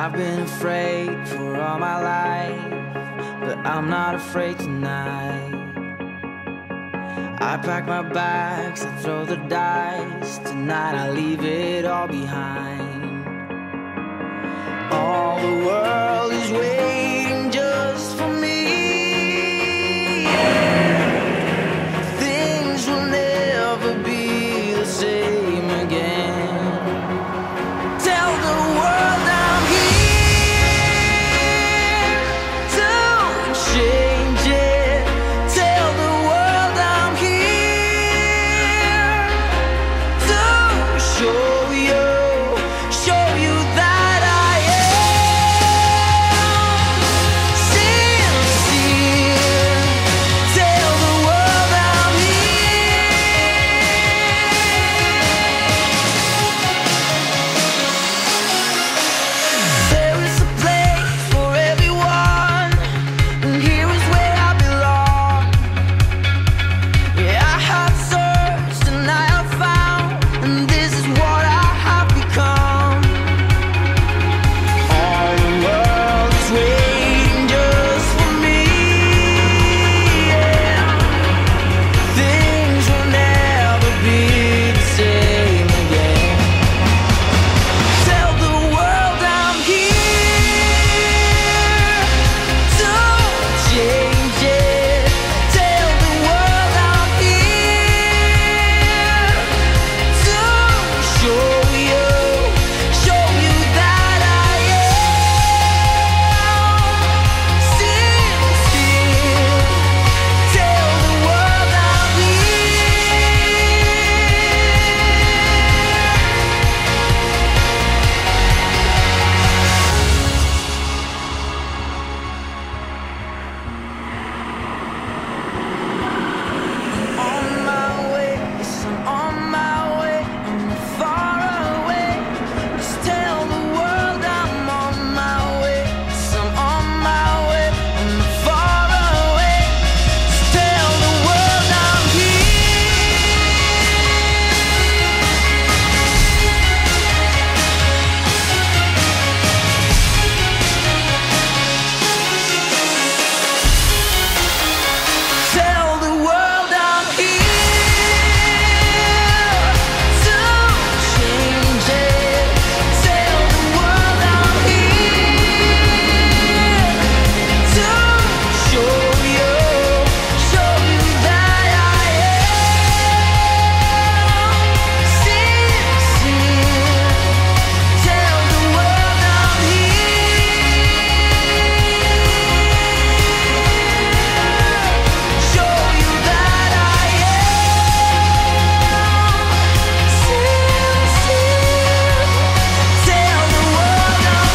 I've been afraid for all my life, but I'm not afraid tonight. I pack my bags, I throw the dice. Tonight I leave it all behind. All the world is waiting just for me. Things will never be the same again. Tell the world I'm here to change it. Tell the world I'm here to show you that I am sincere. Tell the world I'm There is a place for everyone, and here is where I belong. Yeah, I have searched and I have found, and this is what I have become. All the world is waiting just for me. Yeah. Things will never be the same again. Tell the world I'm here to change it. Tell the world I'm here to show you that I am sincere. Tell the world I'm on my way, yes, I'm on my way. I'm not far away. Just tell the world I'm on my way. Yes, I'm on my way. I'm not far away. Just tell the world I'm Tell the world I'm here to change it. Tell the world I'm here to show you that I am sincere. Tell the world I'm show you that I am sincere. Tell the world I'm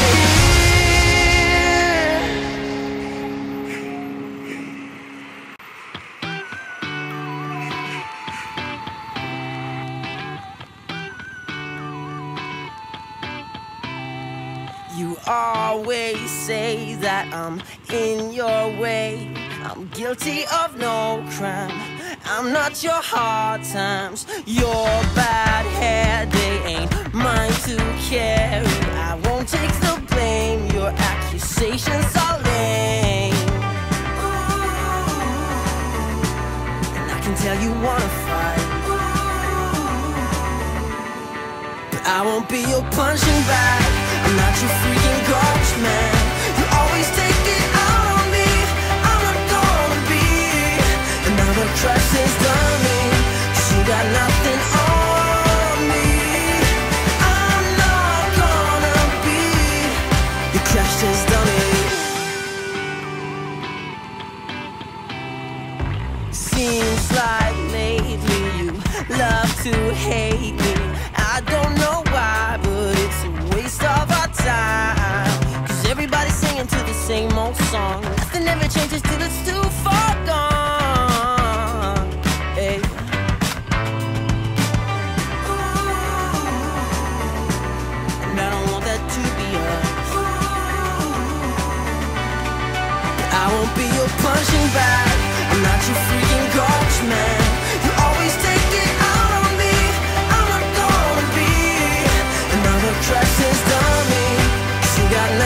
You always say that I'm in your way. I'm guilty of no crime. I'm not your hard times. Your bad hair day ain't mine to carry. I won't take the blame. Your accusations are lame. And I can tell you wanna fight, but I won't be your punching bag. I'm not your freaking garbage man. You always take it out on me. I'm not gonna be another crush's dummy, 'cause you got nothing on me. I'm not gonna be your crush's dummy. Seems like lately you love to hate me. I don't know why, but it's a waste of our time. 'Cause everybody's singing to the same old song. Nothing ever changes till it's too far gone. Hey. And I don't want that to be us. I won't be your punching bag. I'm not your freaking garbage man. You always take it out on me. I'm not gonna be another crush's dummy, 'cause you got nothing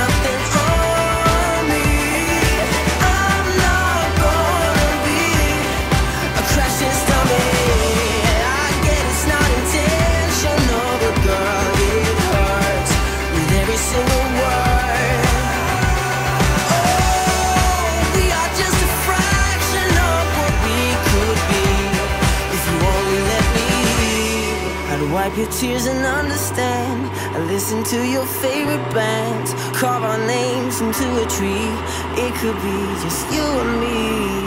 wipe your tears and understand. I listen to your favorite bands, carve our names into a tree. It could be just you and me,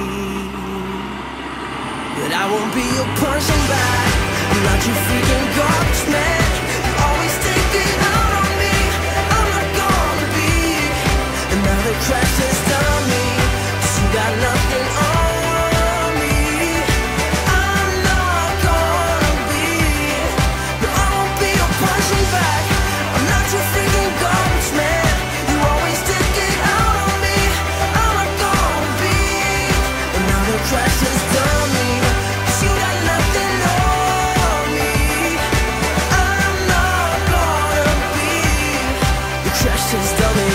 but I won't be your punching bag. I'm not your freaking garbage man. You always take it out on me. I'm not gonna be another crash test dummy, 'cause you got nothing on me. I'm not gonna be, but I won't be your punching bag. I'm not your freaking garbage man. You always take it out on me. I'm not gonna be another crash test dummy, 'cause you got nothing on me. I'm not gonna be the crash test dummy.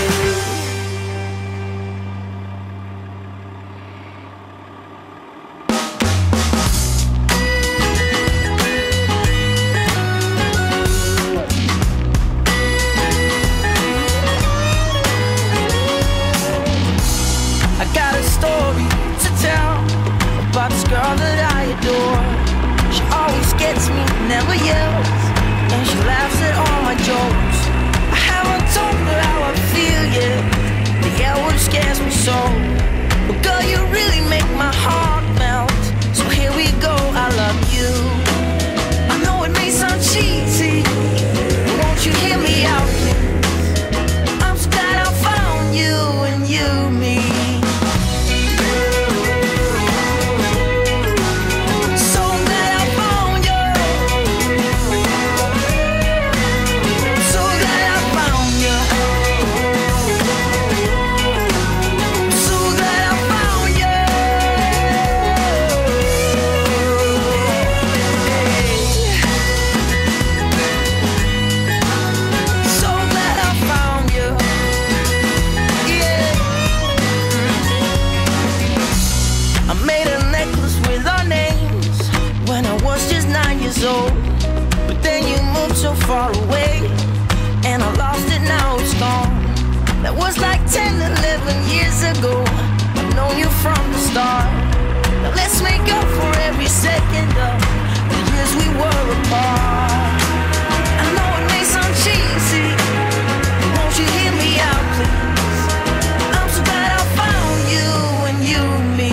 I got a story to tell about this girl that I adore. She always gets me, never yells, and she laughs at all my jokes. I haven't told her how I feel yet. The L word scares me so. But girl, you really make my heart melt. So here we go, I love you. I know it may sound cheesy, but won't you hear me out, please? I'm so glad I found you and you me. So glad I found you. So glad I found you. So glad I found you. So glad I found you. Yeah. I made a necklace with our names when I was just 9 years old. But then you moved so far away, and I lost it, now it's gone. That was like 10, 11 years ago. I've known you from the start. Now let's make up for every second of the years we were apart. I know it may sound cheesy, but won't you hear me out, please? I'm so glad I found you and you me.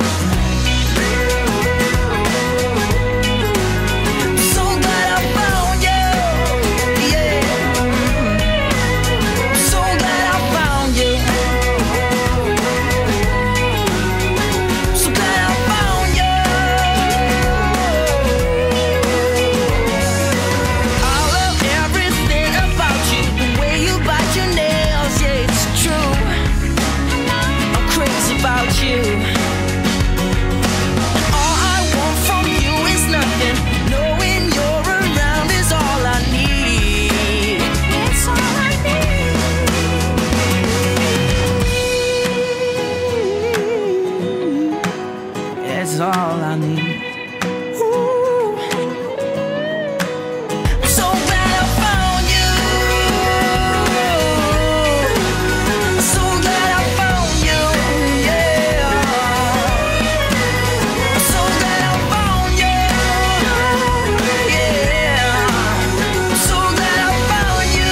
So glad I found you, yeah. So glad I found you. So glad I found you. I love everything about you, the way you bite your nails, yeah, it's true. I'm crazy about you. All I want from you is nothing. Knowing you're around is all I need. It's all I need. It's all I need. Ooh. So glad I found you. So glad I found you, yeah. So glad I found you, yeah. So glad I found you.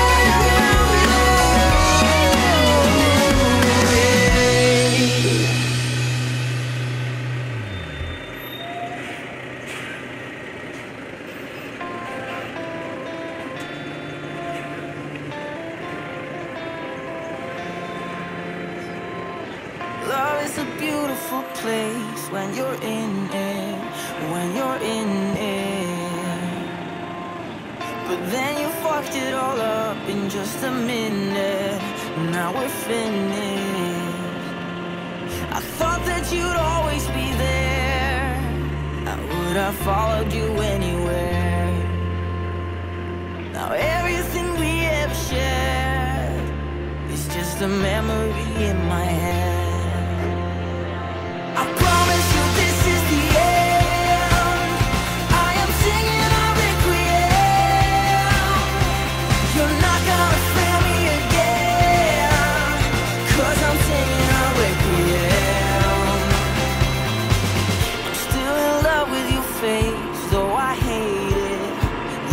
Love is a beautiful place when you're in it, when you're in it. But then you fucked it all up in just a minute. Now we're finished. I thought that you'd always be there. I would have followed you anywhere. Now everything we ever shared is just a memory in my head. I promise you this is the end. I am singing a requiem. You're not gonna fail me again, 'cause I'm singing a requiem. I'm still in love with your face, though I hate it.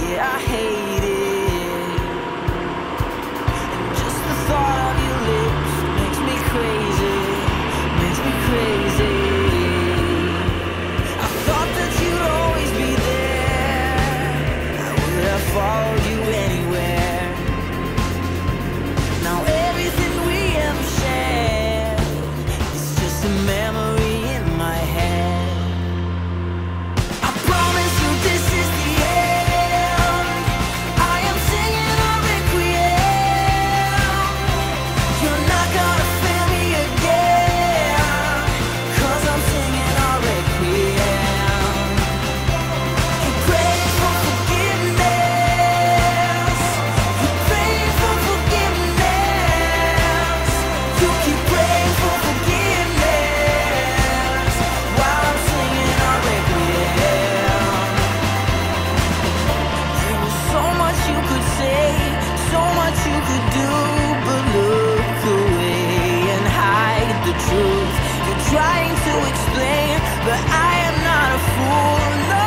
fool. No,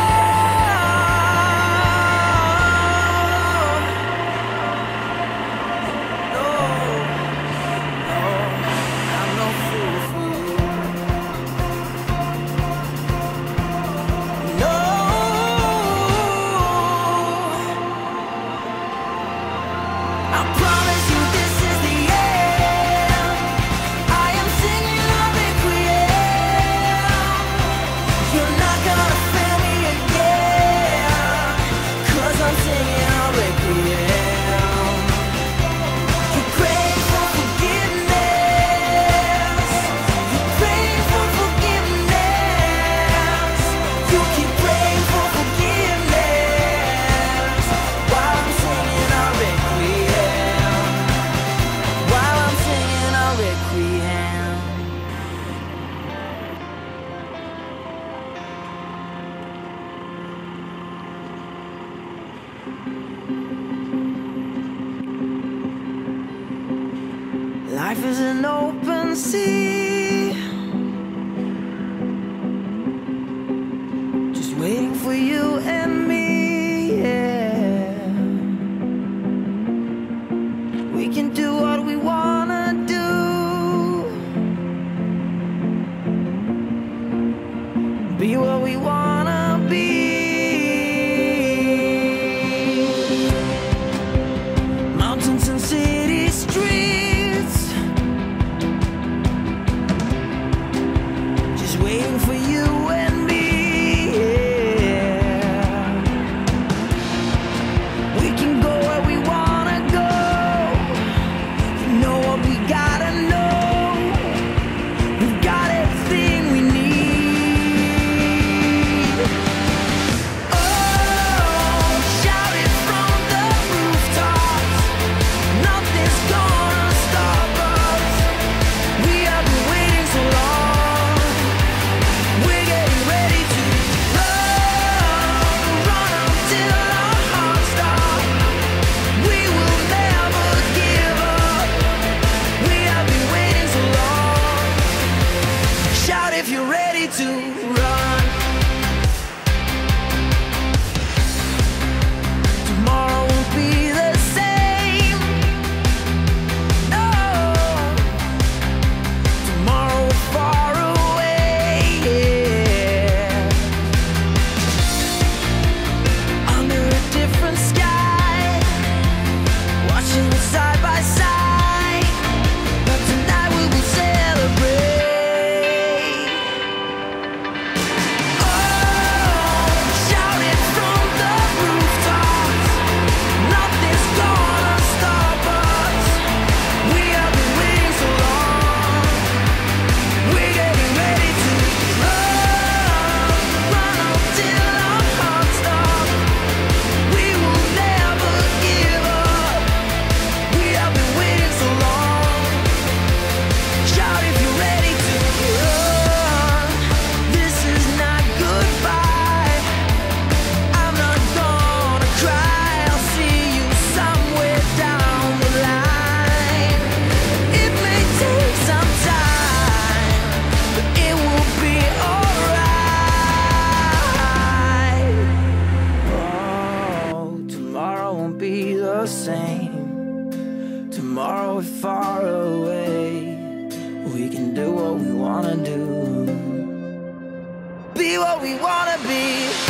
no, no, I'm no fool for you. No, I promise you this is the end. I am singing a requiem. You're not gonna fail me again, 'cause I'm singing a requiem. You pray for forgiveness. You pray for forgiveness. You keep praying for forgiveness while I'm singing a requiem. While I'm singing a requiem. Life is an open sea, just waiting for you and me, yeah. We can do what we wanna do, be what we wanna be. Mountains and city streets, just waiting for you and me, yeah. We can go where we wanna go. You know what we gotta know. We've got everything we need. Oh, shout it from the rooftops. Nothing's gonna stop us. We have been waiting so long. We're getting ready to run, run until our hearts stop. We will never give up. We have been waiting so long. Shout if you're ready to run. Tomorrow won't be the same. No, tomorrow is far away, yeah. Under a different sky, watching us side by side. But tonight we will celebrate. Oh, shout it from the rooftops. Nothing's gonna stop us. We have been waiting so long. We're getting ready to run, run until our hearts stop. We will never give up. We have been waiting so long. Shout if you're ready to run. This is not goodbye. I'm not gonna cry. I'll see you somewhere down the line. It may take some time, but it will be alright. Oh, tomorrow won't be the same. Tomorrow is far away. We can do what we wanna do, be what we wanna be.